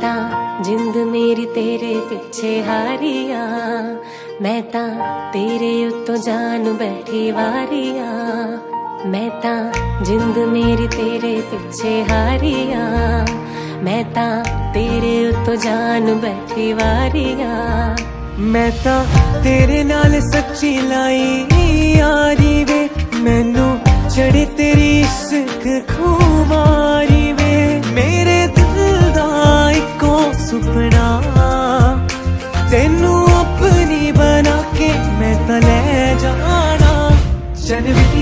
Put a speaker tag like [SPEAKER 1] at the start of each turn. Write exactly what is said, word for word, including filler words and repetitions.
[SPEAKER 1] तां जिंद मेरी तेरे पिछे हारिया, मैं तां तेरे उत्तों जान बैठी वारिया। मैं तां जिंद मेरी तेरे पिछे हारिया, मैं तां तेरे उत्तों जान बैठी वारिया।
[SPEAKER 2] मैं तां तेरे नाल सच्ची लाई यारी वे, मैनू चढ़े तेरी इश्क खुमारी वे। मेरे दिल दा इको सुपना तेनू अपनी बना के मैं तां ले जाना। चल